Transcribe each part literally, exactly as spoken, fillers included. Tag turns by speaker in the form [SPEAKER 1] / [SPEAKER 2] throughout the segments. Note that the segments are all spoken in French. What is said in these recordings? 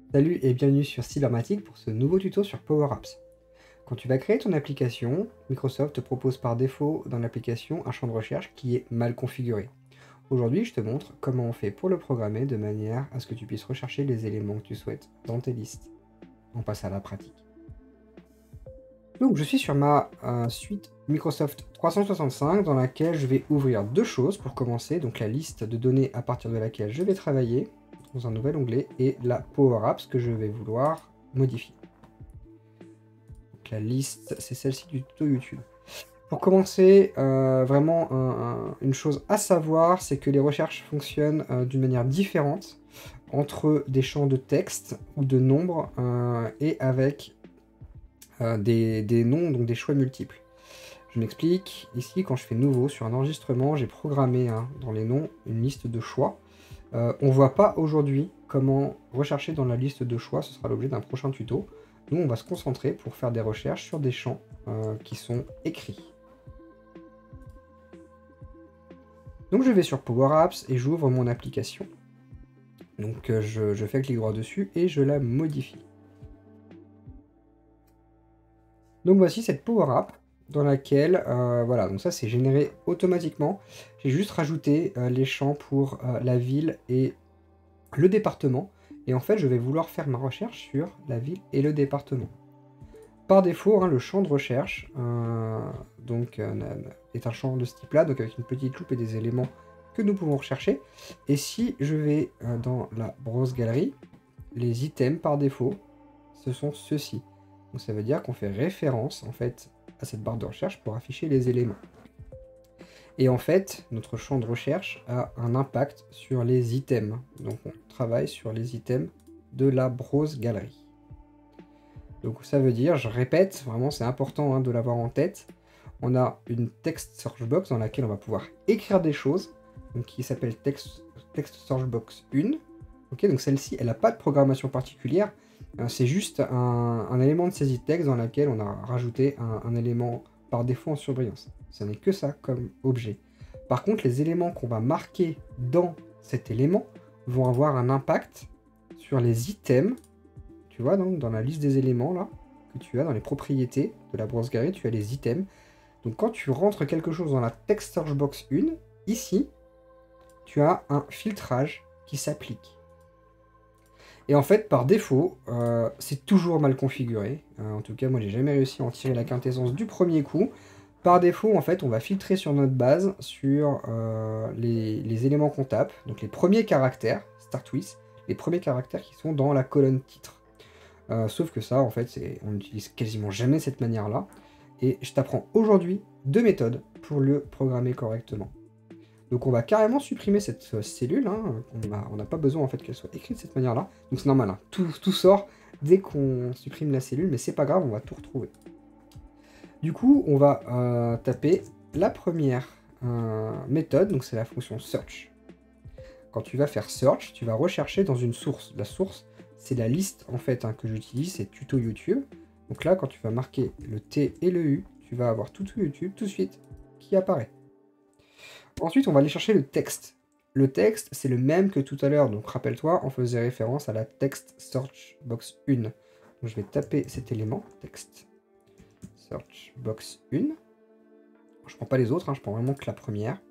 [SPEAKER 1] Salut et bienvenue sur Cybermatic pour ce nouveau tuto sur Power Apps. Quand tu vas créer ton application, Microsoft te propose par défaut dans l'application un champ de recherche qui est mal configuré. Aujourd'hui, je te montre comment on fait pour le programmer de manière à ce que tu puisses rechercher les éléments que tu souhaites dans tes listes. On passe à la pratique. Donc je suis sur ma euh, suite Microsoft trois cent soixante-cinq dans laquelle je vais ouvrir deux choses pour commencer, donc la liste de données à partir de laquelle je vais travailler dans un nouvel onglet et la Power Apps que je vais vouloir modifier. Donc la liste, c'est celle-ci du tuto YouTube. Pour commencer, euh, vraiment un, un, une chose à savoir, c'est que les recherches fonctionnent euh, d'une manière différente entre des champs de texte ou de nombres euh, et avec euh, des, des noms, donc des choix multiples. Je m'explique, ici quand je fais nouveau sur un enregistrement, j'ai programmé hein, dans les noms une liste de choix. Euh, on ne voit pas aujourd'hui comment rechercher dans la liste de choix, ce sera l'objet d'un prochain tuto. Nous, on va se concentrer pour faire des recherches sur des champs euh, qui sont écrits. Donc je vais sur Power Apps et j'ouvre mon application. Donc euh, je, je fais clic droit dessus et je la modifie. Donc voici cette Power App dans laquelle, euh, voilà, donc ça c'est généré automatiquement. J'ai juste rajouté euh, les champs pour euh, la ville et le département. Et en fait, je vais vouloir faire ma recherche sur la ville et le département. Par défaut, hein, le champ de recherche euh, donc, euh, est un champ de ce type-là, donc avec une petite loupe et des éléments que nous pouvons rechercher. Et si je vais euh, dans la browse galerie, les items par défaut, ce sont ceux-ci. Donc ça veut dire qu'on fait référence en fait à cette barre de recherche pour afficher les éléments. Et en fait, notre champ de recherche a un impact sur les items. Donc on travaille sur les items de la browse galerie. Donc ça veut dire, je répète, vraiment c'est important hein, de l'avoir en tête, on a une text search box dans laquelle on va pouvoir écrire des choses, donc qui s'appelle text, text search box un. Okay, donc celle-ci, elle n'a pas de programmation particulière, euh, c'est juste un, un élément de saisie de texte dans lequel on a rajouté un, un élément par défaut en surbrillance. Ce n'est que ça comme objet. Par contre, les éléments qu'on va marquer dans cet élément vont avoir un impact sur les items. Tu vois, donc dans la liste des éléments là que tu as dans les propriétés de la browse galerie, tu as les items. Donc quand tu rentres quelque chose dans la text search box un, ici, tu as un filtrage qui s'applique. Et en fait, par défaut, euh, c'est toujours mal configuré. Euh, en tout cas, moi, j'ai jamais réussi à en tirer la quintessence du premier coup. Par défaut, en fait, on va filtrer sur notre base sur euh, les, les éléments qu'on tape, donc les premiers caractères, start with, les premiers caractères qui sont dans la colonne titre. Euh, sauf que ça, en fait, on n'utilise quasiment jamais cette manière-là. Et je t'apprends aujourd'hui deux méthodes pour le programmer correctement. Donc on va carrément supprimer cette euh, cellule. Hein. On n'a pas besoin en fait qu'elle soit écrite de cette manière-là. Donc c'est normal, hein. tout, tout sort dès qu'on supprime la cellule, mais c'est pas grave, on va tout retrouver. Du coup, on va euh, taper la première euh, méthode, donc c'est la fonction search. Quand tu vas faire search, tu vas rechercher dans une source. La source, c'est la liste en fait hein, que j'utilise, c'est tuto YouTube. Donc là, quand tu vas marquer le T et le U, tu vas avoir tuto YouTube tout de suite qui apparaît. Ensuite, on va aller chercher le texte. Le texte, c'est le même que tout à l'heure. Donc rappelle-toi, on faisait référence à la text search box un. Donc je vais taper cet élément, text search box un. Je prends pas les autres, hein, je prends vraiment que la première.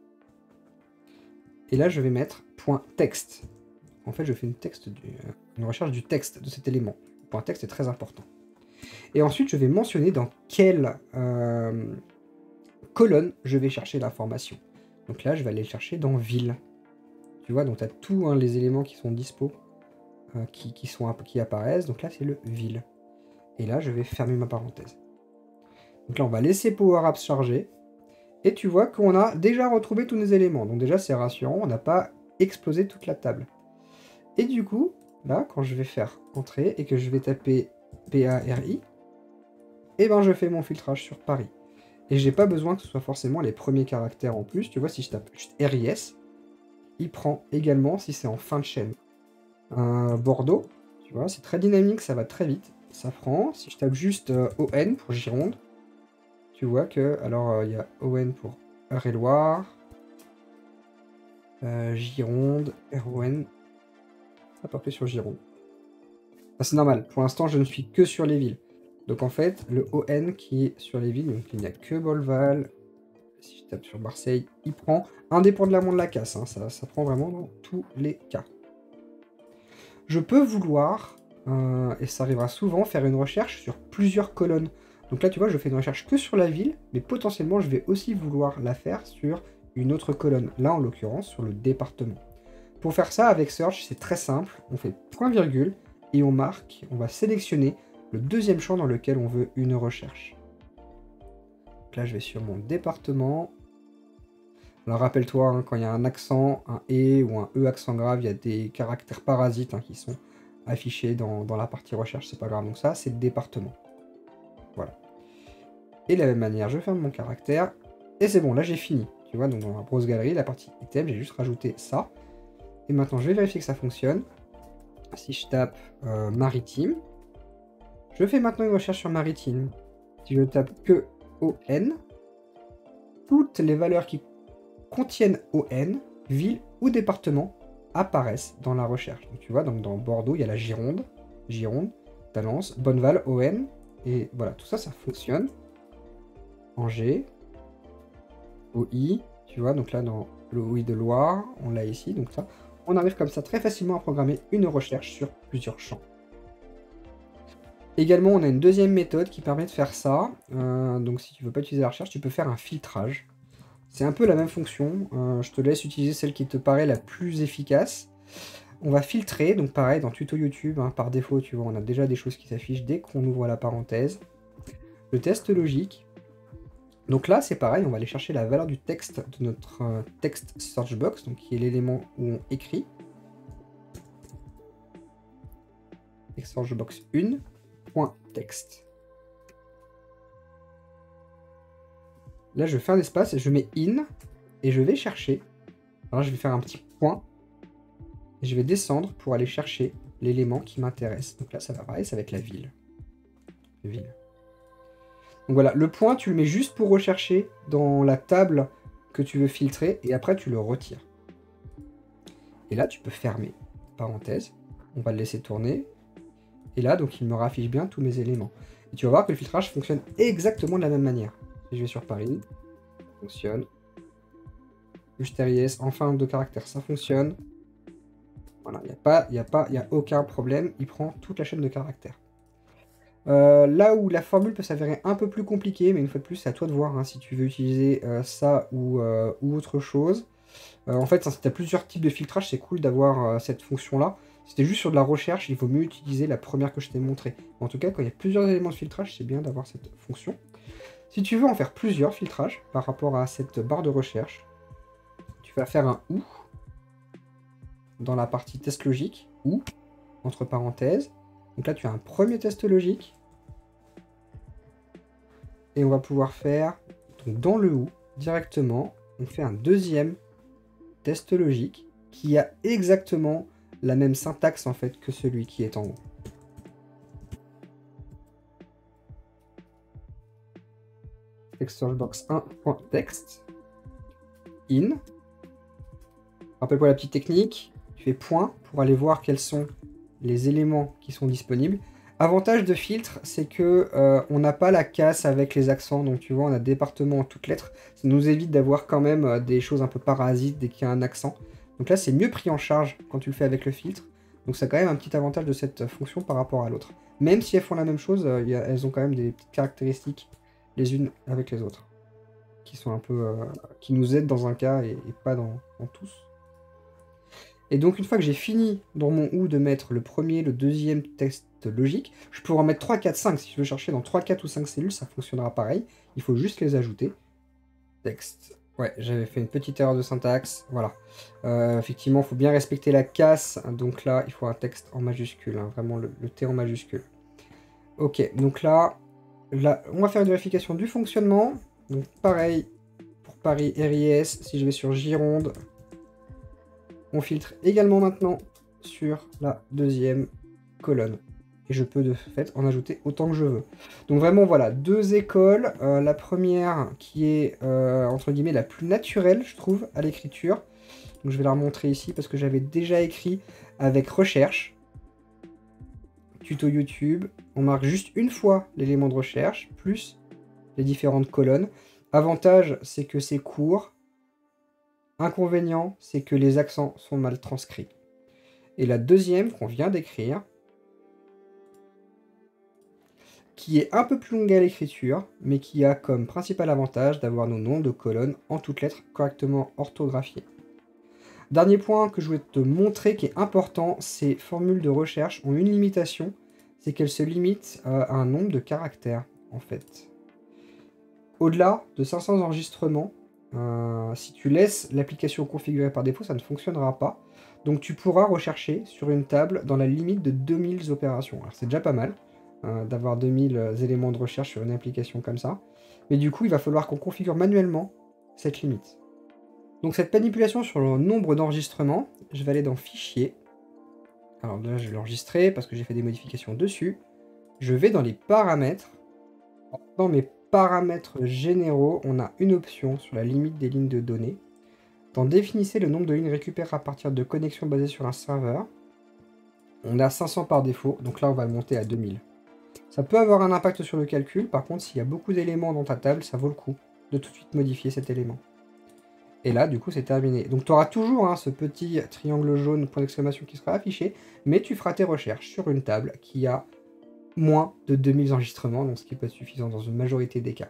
[SPEAKER 1] Et là, je vais mettre point .text. En fait, je fais une, texte du, euh, une recherche du texte de cet élément. Le point texte est très important. Et ensuite, je vais mentionner dans quelle euh, colonne je vais chercher l'information. Donc là, je vais aller chercher dans ville. Tu vois, donc tu as tous hein, les éléments qui sont dispo, euh, qui, qui, sont, qui apparaissent. Donc là, c'est le ville. Et là, je vais fermer ma parenthèse. Donc là, on va laisser Power Apps charger. Et tu vois qu'on a déjà retrouvé tous nos éléments. Donc déjà, c'est rassurant, on n'a pas explosé toute la table. Et du coup, là, quand je vais faire entrer et que je vais taper P A R I, et ben je fais mon filtrage sur Paris. Et j'ai pas besoin que ce soit forcément les premiers caractères en plus. Tu vois, si je tape juste R I S, il prend également si c'est en fin de chaîne. Un Bordeaux, tu vois, c'est très dynamique, ça va très vite. Ça prend. Si je tape juste euh, O N pour Gironde, tu vois que, alors il euh, y a O N pour Eure-et-Loire, euh, Gironde, R O N, ça part sur Gironde. Ah, c'est normal, pour l'instant, je ne suis que sur les villes. Donc en fait, le O N qui est sur les villes, donc il n'y a que Bolval. Si je tape sur Marseille, il prend, indépendamment de la casse, hein, ça, ça prend vraiment dans tous les cas. Je peux vouloir, euh, et ça arrivera souvent, faire une recherche sur plusieurs colonnes. Donc là, tu vois, je fais une recherche que sur la ville, mais potentiellement, je vais aussi vouloir la faire sur une autre colonne. Là, en l'occurrence, sur le département. Pour faire ça, avec Search, c'est très simple. On fait point virgule, et on marque, on va sélectionner le deuxième champ dans lequel on veut une recherche. Donc là, je vais sur mon département. Alors rappelle-toi, hein, quand il y a un accent, un E ou un E accent grave, il y a des caractères parasites hein, qui sont affichés dans, dans la partie recherche, c'est pas grave. Donc ça, c'est le département. Voilà. Et de la même manière, je ferme mon caractère, et c'est bon, là j'ai fini. Tu vois, donc dans la browse galerie, la partie item, j'ai juste rajouté ça. Et maintenant, je vais vérifier que ça fonctionne. Si je tape euh, maritime, je fais maintenant une recherche sur maritime. Si je tape que O N, toutes les valeurs qui contiennent O N, ville ou département, apparaissent dans la recherche. Donc tu vois, donc dans Bordeaux, il y a la Gironde, Gironde, Talence, Bonneval, O N, et voilà, tout ça, ça fonctionne. Angers, O I, tu vois, donc là dans le O I de Loire, on l'a ici, donc ça, on arrive comme ça très facilement à programmer une recherche sur plusieurs champs. Également, on a une deuxième méthode qui permet de faire ça. Euh, donc si tu veux pas utiliser la recherche, tu peux faire un filtrage. C'est un peu la même fonction. Euh, je te laisse utiliser celle qui te paraît la plus efficace. On va filtrer, donc pareil, dans tuto YouTube, hein, par défaut, tu vois, on a déjà des choses qui s'affichent dès qu'on ouvre la parenthèse. Le test logique. Donc là, c'est pareil, on va aller chercher la valeur du texte de notre euh, text search box, donc qui est l'élément où on écrit. Text search box un, point text. Là, je fais un espace et je mets in, et je vais chercher. Alors, je vais faire un petit point, et je vais descendre pour aller chercher l'élément qui m'intéresse. Donc là, ça va pareil, ça va être la ville. Ville. Donc voilà, le point, tu le mets juste pour rechercher dans la table que tu veux filtrer, et après, tu le retires. Et là, tu peux fermer. Parenthèse. On va le laisser tourner. Et là, donc, il me raffiche bien tous mes éléments. Et tu vas voir que le filtrage fonctionne exactement de la même manière. Si je vais sur Paris, ça fonctionne. Ustériès, en fin de caractère, ça fonctionne. Voilà, il n'y a pas, il n'y a pas, il n'y a aucun problème. Il prend toute la chaîne de caractères. Euh, là où la formule peut s'avérer un peu plus compliquée, mais une fois de plus, c'est à toi de voir hein, si tu veux utiliser euh, ça ou, euh, ou autre chose. Euh, en fait, si tu as plusieurs types de filtrage, c'est cool d'avoir euh, cette fonction-là. Si tu es juste sur de la recherche, il vaut mieux utiliser la première que je t'ai montrée. En tout cas, quand il y a plusieurs éléments de filtrage, c'est bien d'avoir cette fonction. Si tu veux en faire plusieurs filtrages par rapport à cette barre de recherche, tu vas faire un OU dans la partie test logique, OU, entre parenthèses. Donc là, tu as un premier test logique. Et on va pouvoir faire, donc dans le OU, directement, on fait un deuxième test logique qui a exactement la même syntaxe en fait que celui qui est en haut. Textbox un.text in. Rappelle-toi la petite technique, tu fais point pour aller voir quels sont les éléments qui sont disponibles. Avantage de filtre, c'est que euh, on n'a pas la casse avec les accents, donc tu vois, on a département en toutes lettres. Ça nous évite d'avoir quand même euh, des choses un peu parasites dès qu'il y a un accent. Donc là, c'est mieux pris en charge quand tu le fais avec le filtre. Donc c'est quand même un petit avantage de cette fonction par rapport à l'autre. Même si elles font la même chose, euh, y a, elles ont quand même des petites caractéristiques les unes avec les autres, qui sont un peu, euh, qui nous aident dans un cas et, et pas dans, dans tous. Et donc une fois que j'ai fini dans mon OU de mettre le premier, le deuxième test logique, je peux en mettre trois, quatre, cinq. Si je veux chercher dans trois, quatre ou cinq cellules, ça fonctionnera pareil. Il faut juste les ajouter. Texte. Ouais, j'avais fait une petite erreur de syntaxe. Voilà. Euh, effectivement, il faut bien respecter la casse. Donc là, il faut un texte en majuscule. Hein, vraiment le, le T en majuscule. Ok, donc là, là, on va faire une vérification du fonctionnement. Donc pareil, pour Paris R I S, si je vais sur Gironde, on filtre également maintenant sur la deuxième colonne. Et je peux de fait en ajouter autant que je veux. Donc vraiment, voilà, deux écoles. Euh, la première qui est, euh, entre guillemets, la plus naturelle, je trouve, à l'écriture. Donc je vais la remontrer ici parce que j'avais déjà écrit avec recherche. tuto YouTube, on marque juste une fois l'élément de recherche, plus les différentes colonnes. Avantage, c'est que c'est court. Inconvénient, c'est que les accents sont mal transcrits. Et la deuxième qu'on vient d'écrire, qui est un peu plus longue à l'écriture, mais qui a comme principal avantage d'avoir nos noms de colonnes en toutes lettres correctement orthographiés. Dernier point que je voulais te montrer qui est important, ces formules de recherche ont une limitation, c'est qu'elles se limitent à un nombre de caractères, en fait. Au-delà de cinq cents enregistrements, euh, si tu laisses l'application configurée par défaut, ça ne fonctionnera pas. Donc tu pourras rechercher sur une table dans la limite de deux mille opérations. Alors c'est déjà pas mal euh, d'avoir deux mille éléments de recherche sur une application comme ça. Mais du coup, il va falloir qu'on configure manuellement cette limite. Donc cette manipulation sur le nombre d'enregistrements, je vais aller dans Fichier. Alors là, je vais l'enregistrer parce que j'ai fait des modifications dessus. Je vais dans les paramètres. Dans mes paramètres généraux, on a une option sur la limite des lignes de données. Dans Définissez le nombre de lignes récupérées à partir de connexions basées sur un serveur. On a cinq cents par défaut, donc là on va le monter à deux mille. Ça peut avoir un impact sur le calcul, par contre s'il y a beaucoup d'éléments dans ta table, ça vaut le coup de tout de suite modifier cet élément. Et là, du coup, c'est terminé. Donc tu auras toujours hein, ce petit triangle jaune, point d'exclamation qui sera affiché, mais tu feras tes recherches sur une table qui a moins de deux mille enregistrements, donc ce qui peut être suffisant dans une majorité des cas.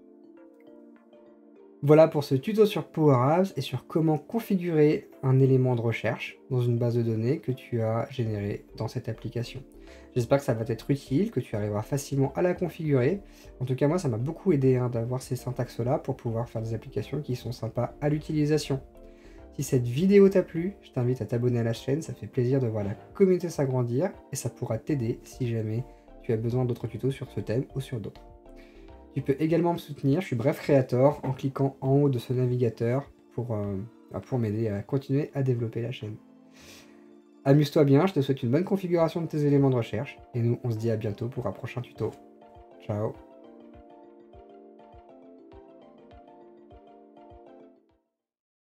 [SPEAKER 1] Voilà pour ce tuto sur Power Apps et sur comment configurer un élément de recherche dans une base de données que tu as générée dans cette application. J'espère que ça va t'être utile, que tu arriveras facilement à la configurer. En tout cas, moi, ça m'a beaucoup aidé hein, d'avoir ces syntaxes-là pour pouvoir faire des applications qui sont sympas à l'utilisation. Si cette vidéo t'a plu, je t'invite à t'abonner à la chaîne, ça fait plaisir de voir la communauté s'agrandir et ça pourra t'aider si jamais tu as besoin d'autres tutos sur ce thème ou sur d'autres. Tu peux également me soutenir, je suis Bref Creator, en cliquant en haut de ce navigateur pour, euh, pour m'aider à continuer à développer la chaîne. Amuse-toi bien, je te souhaite une bonne configuration de tes éléments de recherche, et nous on se dit à bientôt pour un prochain tuto. Ciao.